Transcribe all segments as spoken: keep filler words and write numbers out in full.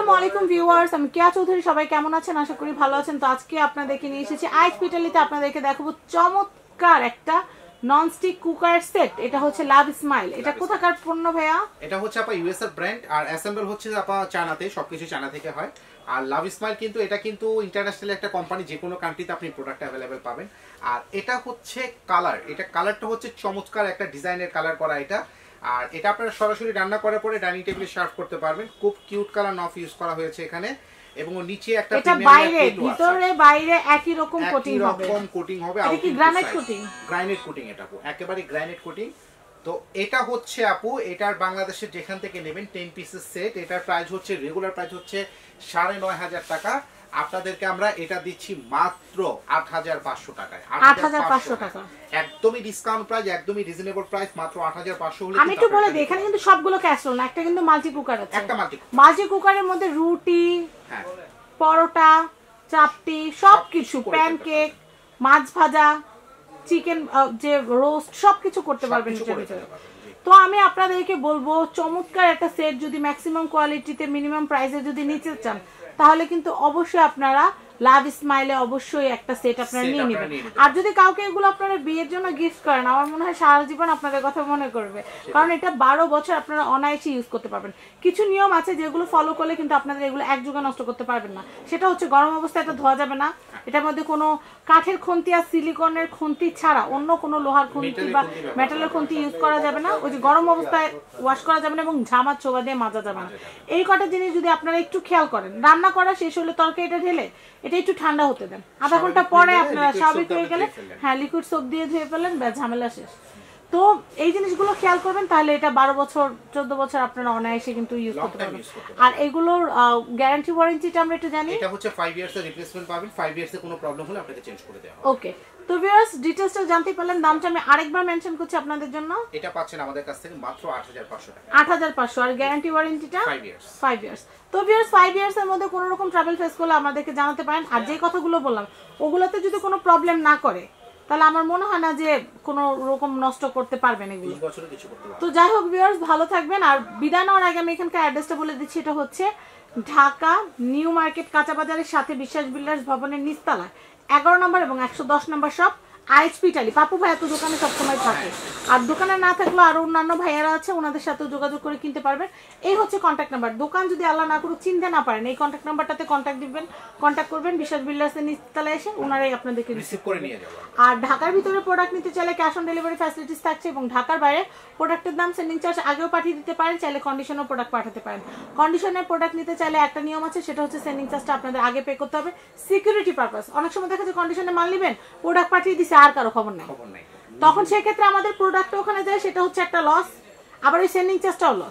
আসসালামু আলাইকুম ভিউয়ার্স, আমি কেয়া চৌধুরী। সবাই কেমন আছেন? আশা করি ভালো আছেন। তো আজকে আপনাদেরকে নিয়ে এসেছি আইএইচপি ইটালিতে আপনাদেরকে দেখাবো চমৎকার একটা ননস্টিক কুকার সেট। এটা হচ্ছে লাভ স্মাইল। এটা কোথাকার পণ্য ভাইয়া? এটা হচ্ছে আপা ইউএস এর ব্র্যান্ড আর অ্যাসেম্বল হচ্ছে আপা চায়নাতে, সবকিছু চায়না থেকে হয়। আর লাভ স্মাইল কিন্তু এটা কিন্তু ইন্টারন্যাশনাল একটা কোম্পানি, যে কোনো কান্ট্রিতে আপনি প্রোডাক্ট অ্যাভেলেবেল পাবেন। আর এটা হচ্ছে কালার, এটা কালারটা হচ্ছে চমৎকার একটা ডিজাইনের কালার করা এটা। আর এটা আপনারা সরাসরি রান্না করার পরে ডাইনিং টেবিলে সার্ভ করতে পারবেন। খুব কিউট কালার নফ ইউজ করা হয়েছে এখানে, এবং নিচে একটা এটা বাইরে ভিতরে বাইরে একই রকম কোটিং হবে, এরকম কোটিং হবে। এটা কি গ্রানাইট কোটিং? গ্রানাইট কোটিং, এটা একেবারে গ্রানাইট কোটিং। তো এটা হচ্ছে আপু, এটার বাংলাদেশের যেখান থেকে নেবেন টেন পিসের সেট, এটার প্রাইস হচ্ছে রেগুলার প্রাইস হচ্ছে সাড়ে নয় হাজার টাকা। আপনাদেরকে আমরা এটা দিচ্ছি মাত্র আট হাজার পাঁচশো টাকায়। আট হাজার পাঁচশো টাকা একদমই ডিসকাউন্ট প্রাইস, একদমই রিজনেবল প্রাইস, মাত্র আট হাজার পাঁচশো হলে। আমি একটু বলে দিই, এখানে কিন্তু সবগুলো ক্যাসরোল না, একটা কিন্তু মাল্টি কুকার আছে। একটা মাল্টি মাল্টি কুকারের মধ্যে রুটি, হ্যাঁ, পরোটা, চাপটি, সবকিছু, প্যানকেক, মাছ ভাজা, চিকেন যে রোস্ট, সবকিছু করতে পারবেন এটার ভিতরে। তো আমি আপনাদেরকে বলবো চমৎকার একটা সেট, যদি ম্যাক্সিমাম কোয়ালিটিতে মিনিমাম প্রাইসে যদি নিতে চান, তাহলে কিন্তু অবশ্যই আপনারা লাভ স্মাইলে অবশ্যই একটা সেট আপনারা নিয়ে নেবেন। আর যদি কাউকে এগুলো আপনারা বিয়ের জন্য গিফট করেন, আমার মনে হয় সারা জীবন আপনাদের কথা মনে করবে, কারণ এটা বারো বছর আপনারা অনায়াসে ইউজ করতে পারবেন। কিছু নিয়ম আছে যেগুলো ফলো করলে কিন্তু আপনাদের এগুলো এক যুগে নষ্ট করতে পারবেন না। সেটা হচ্ছে গরম অবস্থায় এটা ধোয়া যাবে না, এটার মধ্যে কোনো কাঠের খুন্তি আর সিলিকনের খুন্তি ছাড়া অন্য কোনো লোহার খুন্তি বা মেটালের খুন্তি ইউজ করা যাবে না। ওই যে গরম অবস্থায় ওয়াশ করা যাবে না, এবং ঝামা ছোবা দিয়ে মাজা যাবে না। এই কটা জিনিস যদি আপনারা একটু খেয়াল করেন, রান্না করা শেষ হলে তরকারিটা ঢেলে এটা একটু ঠান্ডা হতে দেন, আধা ঘন্টা পরে আপনারা স্বাভাবিক হয়ে গেলে হ্যাঁ লিকুইড সোপ দিয়ে ধুয়ে ফেলেন, ঝামেলা শেষ। তো এই জিনিসগুলো খেয়াল করবেন, তাহলে এটা বারো বছর চোদ্দ বছর আপনারা অনায়াসে কিন্তু ইউজ করতে পারবেন। আর এগুলোর গ্যারান্টি ওয়ারেন্টিটা আমরা একটু জানি। এটা হচ্ছে পাঁচ ইয়ার্স এর রিপ্লেসমেন্ট পাবেন, পাঁচ ইয়ার্স এর কোনো প্রবলেম হলে আপনাকে চেঞ্জ করে দেওয়া হবে। ওকে, তো ভিউয়ার্স ডিটেইলসটা জানতে পারলেন। দামটা আমি আরেকবার মেনশন করছি আপনাদের জন্য। এটা পাচ্ছেন আমাদের কাছ থেকে মাত্র আট হাজার পাঁচশো টাকা। আট হাজার পাঁচশো। আর গ্যারান্টি ওয়ারেন্টিটা পাঁচ ইয়ার্স। পাঁচ ইয়ার্স। তো ভিউয়ার্স পাঁচ ইয়ার্স এর মধ্যে কোনো রকম ট্রাভেল ফেস করলে আমাদেরকে জানাতে পারেন। আর যে কথাগুলো বললাম ওগুলোতে যদি কোনো প্রবলেম না করে, তাহলে আমার মনে হয় না যে কোনো রকম নষ্ট করতে পারবেন এগুলো। তো যাই হোক ভিউয়ার্স, ভালো থাকবেন। আর বিদায় নেওয়ার আগে আমি এখানকার অ্যাড্রেসটা বলে দিচ্ছি। এটা হচ্ছে ঢাকা নিউ মার্কেট কাঁচা বাজারের সাথে বিশ্বাস বিল্ডার্স ভবনের নিচতলায় এগারো নম্বর এবং একশো দশ number shop IHP Italy. Papu ভাইয়া তো দোকানে সবসময় থাকে, আর দোকানে না থাকলেও আরো অন্যান্য ভাইয়ারা আছে, ওনাদের সাথে যোগাযোগ করে কিনতে পারবেন। এই হচ্ছে কন্ট্যাক্ট নাম্বার। দোকান যদি আল্লাহ না করুক চিনতে না পারেন, এই কন্ট্যাক্ট নাম্বারটাতে কন্ট্যাক্ট দিবেন, কন্ট্যাক্ট করবেন। বিশ্বাস বিল্ডার্সের নিচতলায় এসে ওনারাই আপনাদেরকে রিসিভ করে নিয়ে যাবেন। আর ঢাকার ভিতরে প্রোডাক্ট নিতে চাইলে ক্যাশ অন ডেলিভারি ফ্যাসিলিটিস থাকছে, এবং ঢাকার বাইরে প্রোডাক্টের দাম সেন্ডিং চার্জ আগেও পাঠিয়ে দিতে পারেন, চাইলে কন্ডিশনের প্রোডাক্ট পাঠাতে পারেন। কন্ডিশনের প্রোডাক্ট নিতে চাইলে একটা নিয়ম আছে, সেটা হচ্ছে সেন্ডিং চার্জটা আপনাদের আগে পে করতে হবে, সিকিউরিটি পারপাস। অনেক সময় দেখা যায় কন্ডিশনে মাল নেবেন, প্রোডাক্ট পাঠিয়ে দিছে আর কারো খবর নাই, তখন সেক্ষেত্রে আমাদের প্রোডাক্ট ওখানে যায়, সেটা হচ্ছে একটা লস। আবার ওই সেন্ডিং চার্জটাও লস।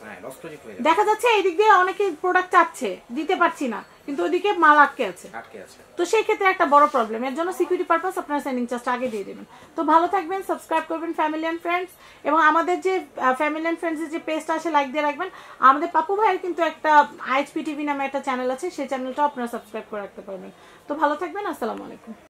দেখা যাচ্ছে এই দিক দিয়ে অনেকে প্রোডাক্ট চাচ্ছে, দিতে পারছি না, কিন্তু ওইদিকে মাল আটকে আছে, তো সেই ক্ষেত্রে একটা বড় প্রবলেম। এর জন্য সিকিউরিটি পারপাস আপনারা সেন্ডিং চার্জটা আগে দিয়ে দেবেন। তো ভালো থাকবেন, সাবস্ক্রাইব করবেন ফ্যামিলি অ্যান্ড ফ্রেন্ডস, এবং আমাদের যে ফ্যামিলি অ্যান্ড ফ্রেন্ডসের যে পেজটা আছে লাইক দিয়ে রাখবেন। আমাদের পাপু ভাইয়ের কিন্তু একটা আইএইচপি টিভি নামে একটা চ্যানেল আছে, সেই চ্যানেলটাও আপনারা সাবস্ক্রাইব করে রাখতে পারবেন। তো ভালো থাকবেন, আসসালামু আলাইকুম।